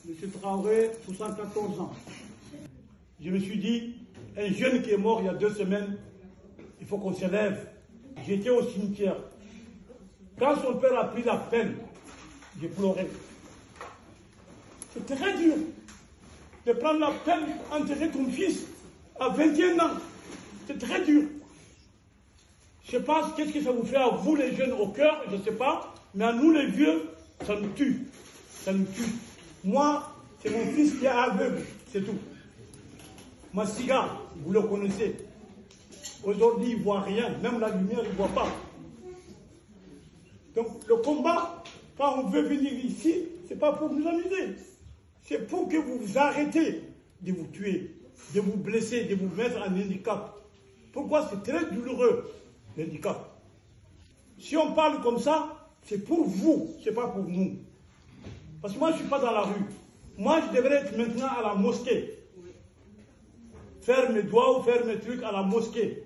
M. Traoré, 74 ans. Je me suis dit, un jeune qui est mort il y a 2 semaines, il faut qu'on s'élève. J'étais au cimetière. Quand son père a pris la peine, j'ai pleuré. C'est très dur de prendre la peine d'enterrer ton fils à 21 ans. C'est très dur. Je ne sais pas qu'est-ce que ça vous fait à vous les jeunes au cœur, je ne sais pas, mais à nous les vieux, ça nous tue. Ça nous tue. Moi, c'est mon fils qui est aveugle, c'est tout. Massiga, vous le connaissez. Aujourd'hui, il ne voit rien, même la lumière, il ne voit pas. Donc le combat, quand on veut venir ici, ce n'est pas pour nous amuser. C'est pour que vous vous arrêtez de vous tuer, de vous blesser, de vous mettre en handicap. Pourquoi? C'est très douloureux, l'handicap. Si on parle comme ça, c'est pour vous, ce n'est pas pour nous. Parce que moi, je ne suis pas dans la rue. Moi, je devrais être maintenant à la mosquée. Faire mes doigts ou faire mes trucs à la mosquée.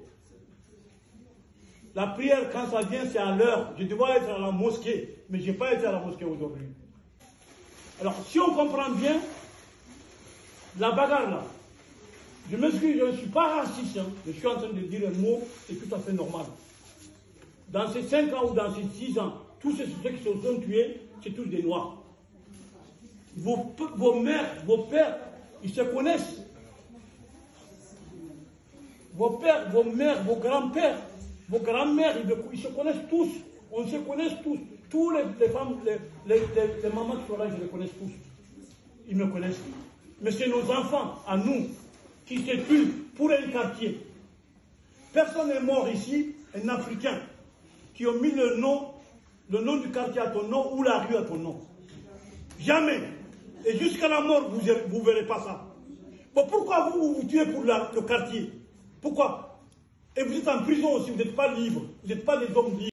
La prière, quand ça vient, c'est à l'heure. Je devrais être à la mosquée, mais je n'ai pas été à la mosquée aujourd'hui. Alors, si on comprend bien, la bagarre là, je m'excuse, je ne suis pas raciste, hein. Je suis en train de dire un mot, c'est tout à fait normal. Dans ces 5 ans ou dans ces 6 ans, tous ceux qui se sont tués, c'est tous des Noirs. Vos mères, vos pères, ils se connaissent. Vos pères, vos mères, vos grands-pères, vos grands-mères, ils se connaissent tous. On se connaît tous. Tous les femmes, les mamans qui sont là, je les connais tous. Ils me connaissent. Mais c'est nos enfants, à nous, qui se tuent pour un quartier. Personne n'est mort ici, un Africain, qui a mis le nom du quartier à ton nom ou la rue à ton nom. Jamais. Et jusqu'à la mort, vous ne verrez pas ça. Bon, pourquoi vous vous tuez pour le quartier? Pourquoi? Et vous êtes en prison aussi, vous n'êtes pas libre. Vous n'êtes pas des hommes libres.